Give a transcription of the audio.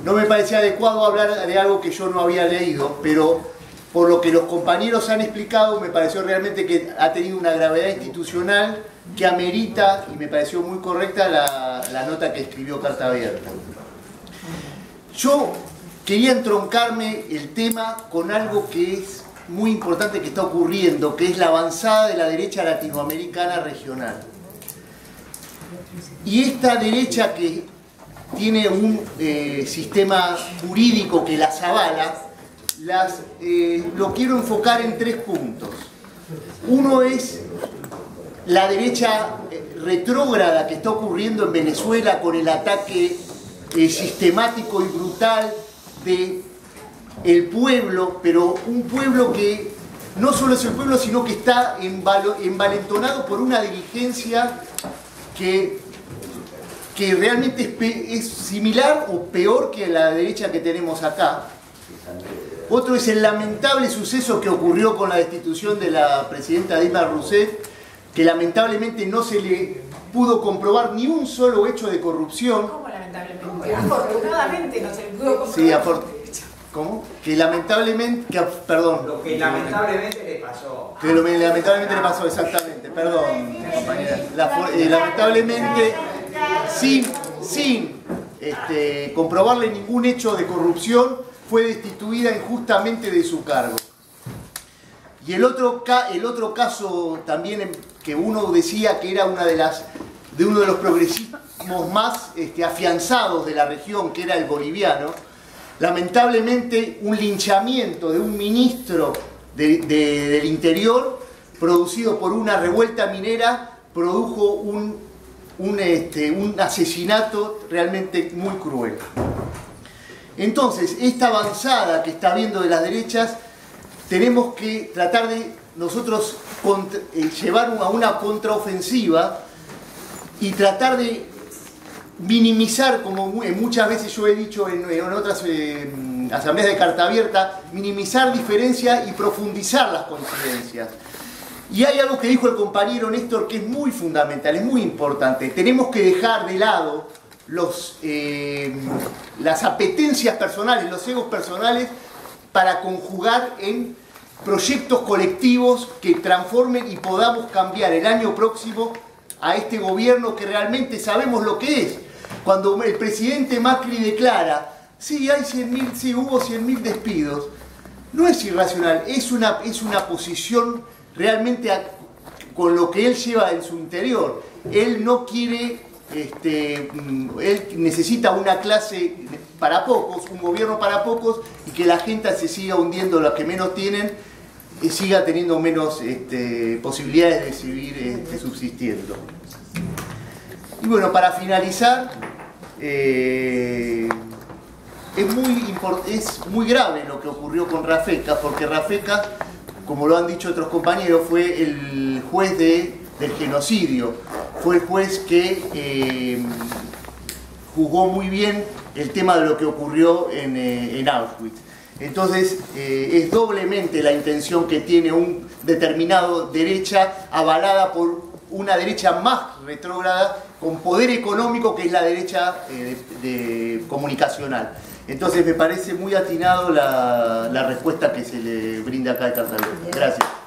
no me parecía adecuado hablar de algo que yo no había leído, pero por lo que los compañeros han explicado, me pareció realmente que ha tenido una gravedad institucional que amerita, y me pareció muy correcta, la nota que escribió Carta Abierta. Yo quería entroncarme el tema con algo que es muy importante que está ocurriendo, que es la avanzada de la derecha latinoamericana regional. Y esta derecha que tiene un sistema jurídico que las avala, lo quiero enfocar en 3 puntos. Uno es la derecha retrógrada que está ocurriendo en Venezuela con el ataque sistemático y brutal del pueblo, pero un pueblo que no solo es el pueblo, sino que está envalentonado por una dirigencia que realmente es similar o peor que la derecha que tenemos acá. Otro es el lamentable suceso que ocurrió con la destitución de la presidenta Dilma Rousseff, que lamentablemente no se le pudo comprobar ni un solo hecho de corrupción. ¿Cómo lamentablemente? Afortunadamente no se le pudo comprobar. Sí, ¿cómo? Que lamentablemente... perdón. Lo que lamentablemente le pasó. Que lamentablemente le pasó, exactamente. Perdón, compañera. Lamentablemente, sin comprobarle ningún hecho de corrupción, fue destituida injustamente de su cargo. Y el otro caso también que uno decía que era uno de los progresismos más afianzados de la región, que era el boliviano, lamentablemente un linchamiento de un ministro del Interior producido por una revuelta minera produjo un asesinato realmente muy cruel. Entonces, esta avanzada que está habiendo de las derechas, tenemos que tratar de nosotros llevar a una contraofensiva y tratar de minimizar, como muchas veces yo he dicho en otras asambleas de Carta Abierta, minimizar diferencias y profundizar las coincidencias. Y hay algo que dijo el compañero Néstor que es muy fundamental, es muy importante. Tenemos que dejar de lado las apetencias personales, los egos personales, para conjugar en proyectos colectivos que transformen y podamos cambiar el año próximo a este gobierno que realmente sabemos lo que es. Cuando el presidente Macri declara, sí, hubo 100.000 despidos, no es irracional, es una posición realmente con lo que él lleva en su interior. Él no quiere, él necesita una clase para pocos, un gobierno para pocos, y que la gente se siga hundiendo, los que menos tienen, y siga teniendo menos posibilidades de seguir subsistiendo. Y bueno, para finalizar, es muy grave lo que ocurrió con Rafecas, porque Rafecas, como lo han dicho otros compañeros, fue el juez del genocidio, fue el juez que juzgó muy bien el tema de lo que ocurrió en Auschwitz. Entonces es doblemente la intención que tiene un determinado derecha avalada por una derecha más retrógrada con poder económico, que es la derecha comunicacional. Entonces me parece muy atinado la respuesta que se le brinda acá de Carta Abierta. Gracias.